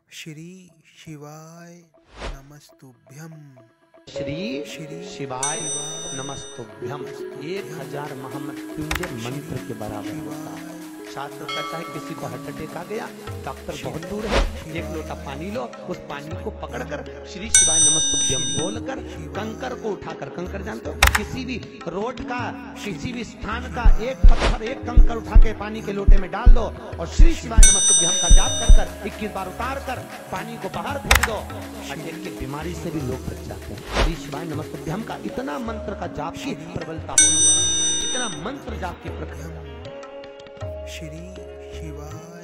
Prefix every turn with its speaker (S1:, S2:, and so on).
S1: श्री शिवाय नमस्तुभ्यम।
S2: श्री शिवाय नमस्तुभ्यम 1000 महामृत्युंजय मंत्र के बराबर होता है। शास्त्र कहता है किसी को हार्ट अटैक आ गया, डॉक्टर बहुत दूर है, 1 लोटा पानी लो, उस पानी को पकड़कर श्री शिवाय नमस्तुभ्यम बोलकर कंकर को उठाकर, कंकर जानते हो, किसी भी रोड का किसी भी स्थान का एक पत्थर एक कंकर उठा के पानी के लोटे में डाल दो और श्री शिवाय नमस्तुभ्यम का जाप कर 21 बार उतार कर पानी को बाहर फेंक दो। अटैक की बीमारी से भी लोग बच जाते हैं। श्री शिवाय नमस्तुभ्यम का इतना मंत्र का जाप की प्रबलता हो, इतना मंत्र जाप की प्रक्रिया।
S1: श्री शिवाय